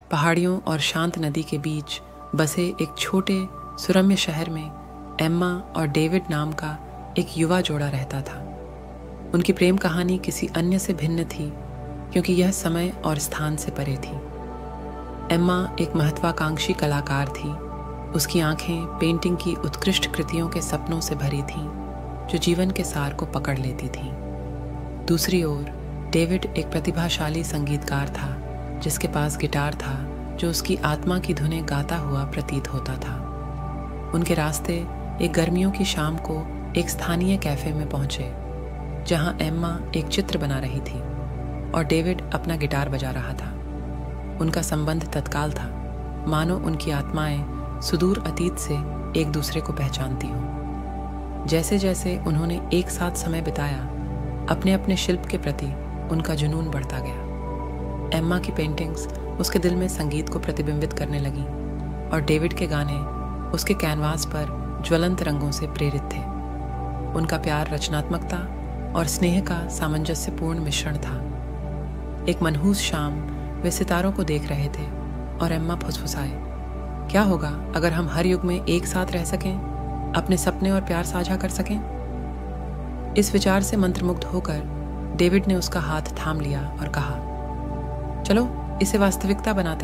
पहाड़ियों और शांत नदी के बीच बसे एक छोटे सुरम्य शहर में एम्मा और डेविड नाम का एक युवा जोड़ा रहता था। उनकी प्रेम कहानी किसी अन्य से भिन्न थी, क्योंकि यह समय और स्थान से परे थी। एम्मा एक महत्वाकांक्षी कलाकार थी। उसकी आंखें पेंटिंग की उत्कृष्ट कृतियों के सपनों से भरी थीं, जो जीवन के सार को पकड़ लेती थीं। दूसरी ओर डेविड एक प्रतिभाशाली संगीतकार था, जिसके पास गिटार था जो उसकी आत्मा की धुनें गाता हुआ प्रतीत होता था। उनके रास्ते एक गर्मियों की शाम को एक स्थानीय कैफे में पहुंचे, जहां एम्मा एक चित्र बना रही थी और डेविड अपना गिटार बजा रहा था। उनका संबंध तत्काल था, मानो उनकी आत्माएं सुदूर अतीत से एक दूसरे को पहचानती हों। जैसे जैसे उन्होंने एक साथ समय बिताया, अपने अपने शिल्प के प्रति उनका जुनून बढ़ता गया। एम्मा की पेंटिंग्स उसके दिल में संगीत को प्रतिबिंबित करने लगीं और डेविड के गाने उसके कैनवास पर ज्वलंत रंगों से प्रेरित थे। उनका प्यार रचनात्मकता और स्नेह का सामंजस्यपूर्ण मिश्रण था। एक मनहूस शाम वे सितारों को देख रहे थे और एम्मा फुसफुसाए, क्या होगा अगर हम हर युग में एक साथ रह सकें, अपने सपने और प्यार साझा कर सकें? इस विचार से मंत्रमुग्ध होकर डेविड ने उसका हाथ थाम लिया और कहा, चलो इसे वास्तविकता बनाते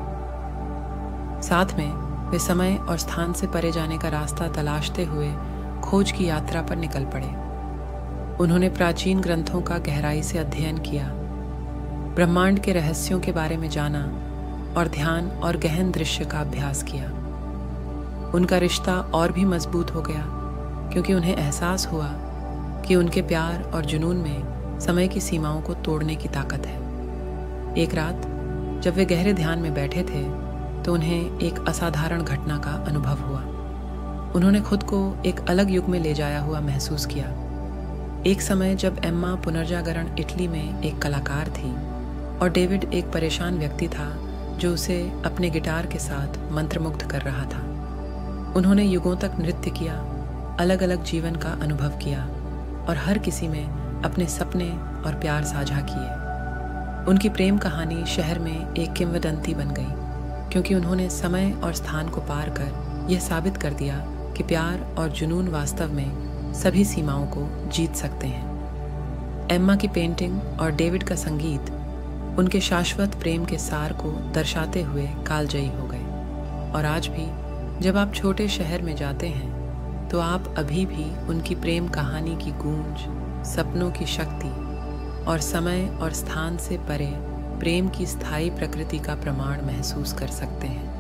हैं। साथ में वे समय और स्थान से परे जाने का रास्ता तलाशते हुए खोज की यात्रा पर निकल पड़े। उन्होंने प्राचीन ग्रंथों का गहराई से अध्ययन किया, ब्रह्मांड के रहस्यों के बारे में जाना और ध्यान और गहन दृश्य का अभ्यास किया। उनका रिश्ता और भी मजबूत हो गया, क्योंकि उन्हें एहसास हुआ कि उनके प्यार और जुनून में समय की सीमाओं को तोड़ने की ताकत है। एक रात जब वे गहरे ध्यान में बैठे थे, तो उन्हें एक असाधारण घटना का अनुभव हुआ। उन्होंने खुद को एक अलग युग में ले जाया हुआ महसूस किया। एक समय जब एम्मा पुनर्जागरण इटली में एक कलाकार थी और डेविड एक परेशान व्यक्ति था जो उसे अपने गिटार के साथ मंत्रमुग्ध कर रहा था। उन्होंने युगों तक नृत्य किया, अलग अलग जीवन का अनुभव किया और हर किसी में अपने सपने और प्यार साझा किए। उनकी प्रेम कहानी शहर में एक किंवदंती बन गई, क्योंकि उन्होंने समय और स्थान को पार कर यह साबित कर दिया कि प्यार और जुनून वास्तव में सभी सीमाओं को जीत सकते हैं। एम्मा की पेंटिंग और डेविड का संगीत उनके शाश्वत प्रेम के सार को दर्शाते हुए कालजयी हो गए। और आज भी जब आप छोटे शहर में जाते हैं, तो आप अभी भी उनकी प्रेम कहानी की गूंज, सपनों की शक्ति और समय और स्थान से परे प्रेम की स्थायी प्रकृति का प्रमाण महसूस कर सकते हैं।